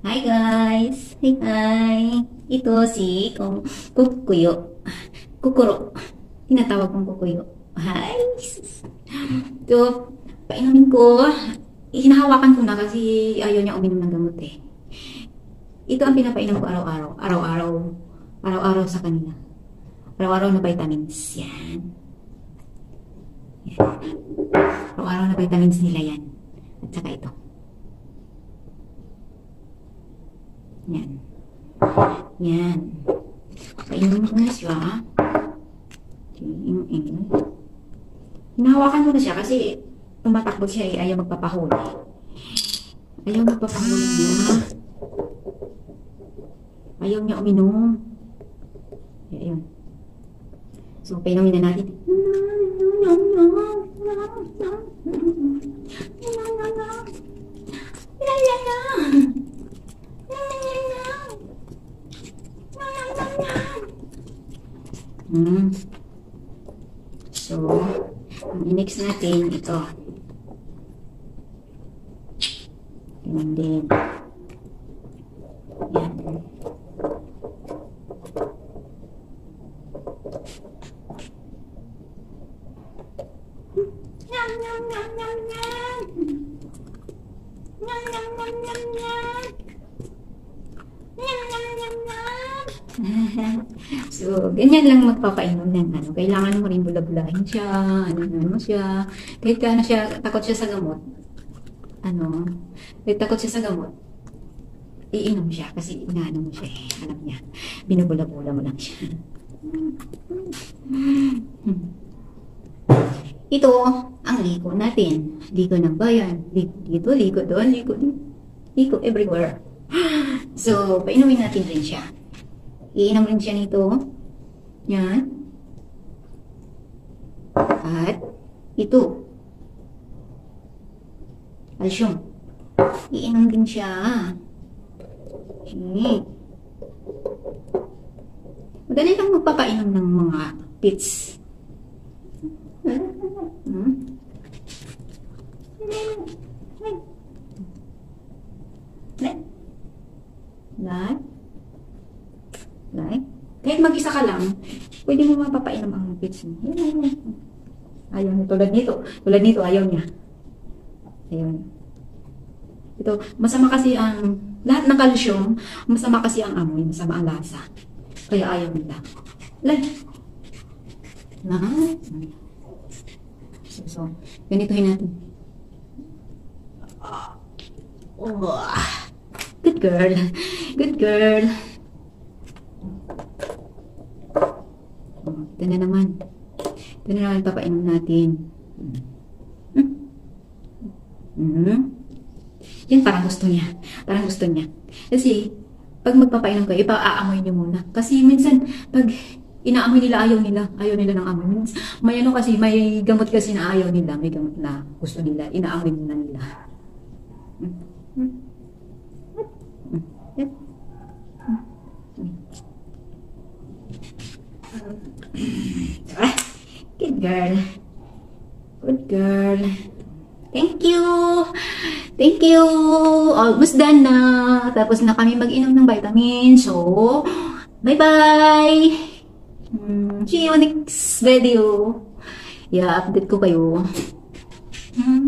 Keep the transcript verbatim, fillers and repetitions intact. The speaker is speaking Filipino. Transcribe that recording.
Hi guys! Hi hi! Ito si Kung Kukuyo. Kukuro. Tinatawag kong Kukuyo. Hi! Ito, painumin ko. Hinahawakan ko na kasi ayaw niya uminom ng gamot eh. Ito ang pinapainom ko araw-araw. Araw-araw. Araw-araw sa kanila. Araw-araw na vitamins. Yan. Yan. Araw-araw na vitamins nila yan. At saka ito. Yan. Yan. Painumin ko na siya. Hinahawakan ko na siya kasi tumatakbo siya eh. Ayaw magpapahuli. Ayaw magpapahuli niya. Ayaw niya uminom. Ayun. So, painumin na natin. Hmm. So, ang i-mix natin ito. Ganun din. Yan. Nyam, nyam, nyam, nyam, nyam. Nyam, nyam, nyam, nyam, nyam. Nyam, nyam, nyam, nyam. So, ganyan lang magpapainom ng ano. Kailangan mo rin bula-bulahin siya, ano-ano siya. Kahit ka na siya, takot siya sa gamot. Ano, kahit takot siya sa gamot, iinom siya kasi inaano mo siya eh. Alam niya, binubula-bula mo lang siya. Ito, ang liko natin. Liko ng bayan. Liko dito, liko doon, liko dito. Liko everywhere. So, painumin natin rin siya. Iinom rin siya nito. Yan. At ito. Calcium. Iinom din siya. Okay. Madali lang magpapainom ng mga pits. Hmm? Like? Like? Kahit mag-isa ka lang, pwede mo mapapainom ang pits mo. Ayaw niya. Tulad nito. Tulad nito, ayaw niya. Ayun. Ito, masama kasi ang, lahat ng calcium, masama kasi ang amoy, masama ang lasa. Kaya ayaw nila. Like? Na? So, so, ganituhin natin. Oh, good girl. Good girl. Oh, ito na naman. Ito na naman papainom natin. Hmm? Hmm? Yan parang gusto niya. Parang gusto niya. Kasi, pag magpapainom kayo, ipa-aamoy niyo muna. Kasi minsan, pag inaamoy nila, ayaw nila. Ayaw nila ng amoy. Minsan, may ano kasi, may gamot kasi na ayaw nila. May gamot na gusto nila. Inaamoy muna nila. Hmm? Hmm? Hmm? Ah, good girl. Good girl. Thank you. Thank you. Almost done na. Tapos na kami mag-inom ng vitamin. So, bye-bye. Hmm, see you next video. Yeah, update ko kayo. Hmm.